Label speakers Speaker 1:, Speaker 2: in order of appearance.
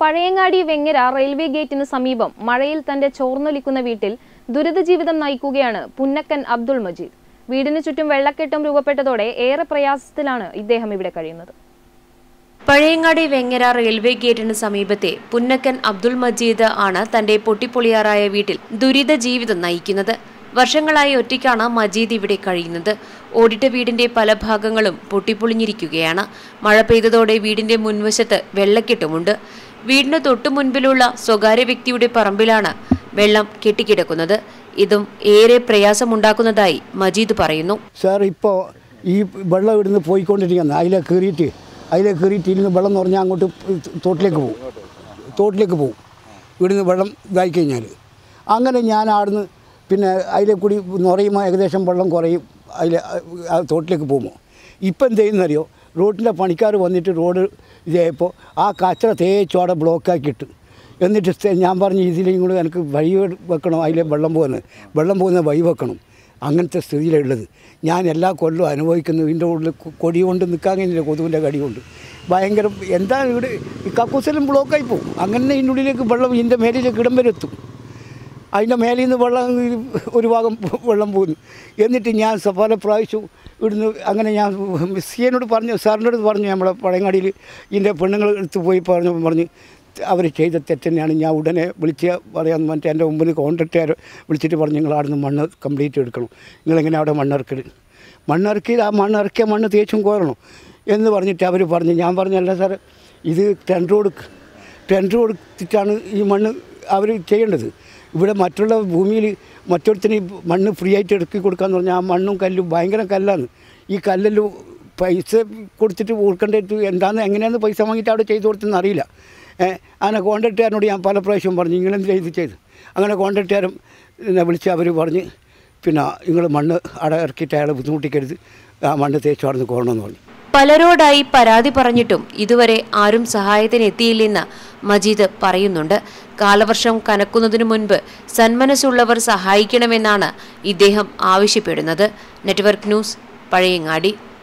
Speaker 1: Pazhayangadi Vengara railway ഗേറ്റിന് സമീപം മഴയിൽ തന്റെ ചോർന്നൊലിക്കുന്ന വീട്ടിൽ ദുരിത ജീവിതം നയിക്കുകയാണ് പുന്നക്കൻ അബ്ദുൾ മജീദ്. വീടിന് ചുറ്റും വെള്ളക്കെട്ടും രൂപപ്പെട്ടതോടെ ഏറെ പ്രയാസത്തിലാണ് ഇദ്ദേഹം ഇവിടെ കഴിയുന്നത്.
Speaker 2: പഴയങ്ങാടി വെങ്ങര റെയിൽവേ ഗേറ്റിന് സമീപത്തെ പുന്നക്കൻ അബ്ദുൾ മജീദ് ആണ് തന്റെ പൊട്ടിപ്പൊളിയാറായ വീട്ടിൽ ദുരിത ജീവിതം നയിക്കുന്നത്. വർഷങ്ങളായി ഒറ്റയ്ക്കാണ് മജീദ് ഇവിടെ കഴിയുന്നത്. ഓടിട്ട വീടിന്റെ പല ഭാഗങ്ങളും പൊട്ടിപ്പൊളിഞ്ഞിരിക്കുകയാണ്. മഴ പെയ്തതോടെ വീടിന്റെ മുൻവശത്ത് വെള്ളക്കെട്ടുമുണ്ട്. വീടിന് തൊട്ടു മുൻപിലുള്ള സ്വകാര്യ വ്യക്തിയുടെ പറമ്പിലാണ് വെള്ളം കെട്ടിക്കിടക്കുന്നത്. ഇതും ഏറെ പ്രയാസമുണ്ടാക്കുന്നതായി മജീദ് പറയുന്നു.
Speaker 3: സാർ, ഇപ്പോൾ ഈ വെള്ളം ഇവിടുന്ന് പോയിക്കൊണ്ടിരിക്കുന്നത് അതിലെ കയറിയിട്ട് ഇരുന്ന് വെള്ളം എന്ന് പറഞ്ഞാൽ അങ്ങോട്ട് തോട്ടിലേക്ക് പോകും. ഇവിടുന്ന് വെള്ളം ഇതായി കഴിഞ്ഞാൽ അങ്ങനെ ഞാൻ ആടുന്ന് പിന്നെ അതിലെ കൂടി നിറയുമ്പോൾ ഏകദേശം വെള്ളം കുറയും. തോട്ടിലേക്ക് പോകുമ്പോൾ ഇപ്പം എന്ത് ചെയ്യുന്നറിയോ, റോഡിൻ്റെ പണിക്കാർ വന്നിട്ട് റോഡ് ഇതായപ്പോൾ ആ കച്ചറ തേച്ചോടെ ബ്ലോക്കാക്കിയിട്ട് എന്നിട്ട് ഞാൻ പറഞ്ഞു ഇതിലേയും കൂടെ എനിക്ക് വഴി വെക്കണം, അതിലെ വെള്ളം പോകുന്ന വഴി വെക്കണം. അങ്ങനത്തെ സ്ഥിതിയിലുള്ളത് ഞാൻ എല്ലാ കൊല്ലവും അനുഭവിക്കുന്നു. ഇതിൻ്റെ ഉള്ളിൽ കൊടി കൊണ്ട് നിൽക്കാൻ കഴിഞ്ഞില്ല, കൊതുവിൻ്റെ കടി കൊണ്ട് ഭയങ്കര എന്താ ഇവിടെ ഈ കക്കൂസെല്ലാം ബ്ലോക്കായി പോകും. അങ്ങനെ ഇതിൻ്റെ ഉള്ളിലേക്ക് വെള്ളം ഇതിൻ്റെ മേലിലേക്ക് ഇടം വരെ എത്തും. അതിൻ്റെ മേലിൽ നിന്ന് വെള്ളം ഒരു ഭാഗം വെള്ളം പോകുന്നു. എന്നിട്ട് ഞാൻ പല പ്രാവശ്യവും ഇവിടുന്ന് അങ്ങനെ ഞാൻ സിയോട് പറഞ്ഞു, സാറിനോട് പറഞ്ഞു, നമ്മളെ പഴയങ്ങാടിയിൽ ഇതിൻ്റെ പെണ്ണുങ്ങൾ എടുത്ത് പോയി പറഞ്ഞ് അവർ ചെയ്ത തെറ്റന്നെയാണ്. ഞാൻ ഉടനെ വിളിച്ച് പറയാമെന്ന് പറഞ്ഞിട്ട് എൻ്റെ മുമ്പിൽ കോൺട്രാക്റ്റുകാർ വിളിച്ചിട്ട് പറഞ്ഞു, നിങ്ങൾ അവിടെ നിന്ന് മണ്ണ് കംപ്ലീറ്റ് എടുക്കണം, നിങ്ങളെങ്ങനെ അവിടെ മണ്ണിറക്കി ആ മണ്ണിറക്കിയ മണ്ണ് തേച്ചും കോരണം എന്ന് പറഞ്ഞിട്ട് അവർ പറഞ്ഞു. ഞാൻ പറഞ്ഞല്ല സാർ, ഇത് ടെൻഡർ കൊടുത്തിട്ടാണ് ഈ മണ്ണ് അവർ ചെയ്യേണ്ടത്. ഇവിടെ മറ്റുള്ള ഭൂമിയിൽ മറ്റൊരുത്തിന് മണ്ണ് ഫ്രീ ആയിട്ട് ഇറക്കി കൊടുക്കാമെന്ന് പറഞ്ഞാൽ ആ മണ്ണും കല്ലും ഭയങ്കര കല്ലാണ്. ഈ കല്ലെല്ലാം പൈസ കൊടുത്തിട്ട് കൊടുക്കേണ്ടത് എന്താണെന്ന് എങ്ങനെയാണെന്ന് പൈസ വാങ്ങിയിട്ട് അവിടെ ചെയ്ത് കൊടുത്തെന്ന് അറിയില്ല. അങ്ങനെ കോൺട്രാക്റ്റുകാരനോട് ഞാൻ പല പ്രാവശ്യം പറഞ്ഞു, ഇങ്ങളെന്ത് ചെയ്ത് അങ്ങനെ കോൺട്രാക്റ്റുകാരും എന്നെ വിളിച്ച് അവർ പറഞ്ഞ് പിന്നെ നിങ്ങൾ മണ്ണ് അവിടെ ഇറക്കിയിട്ട് അയാളെ ബുദ്ധിമുട്ടിക്കരുത്, ആ മണ്ണ് തേച്ച് അവിടെ നിന്ന് കോരണമെന്ന് പറഞ്ഞു.
Speaker 2: പലരോടായി പരാതി പറഞ്ഞിട്ടും ഇതുവരെ ആരും സഹായത്തിന് എത്തിയില്ലെന്ന് മജീദ് പറയുന്നുണ്ട്. കാലവർഷം കനക്കുന്നതിനു മുൻപ് സന്മനസ്സുള്ളവർ സഹായിക്കണമെന്നാണ് ഇദ്ദേഹം ആവശ്യപ്പെടുന്നത്. Network news, Pazhayangadi.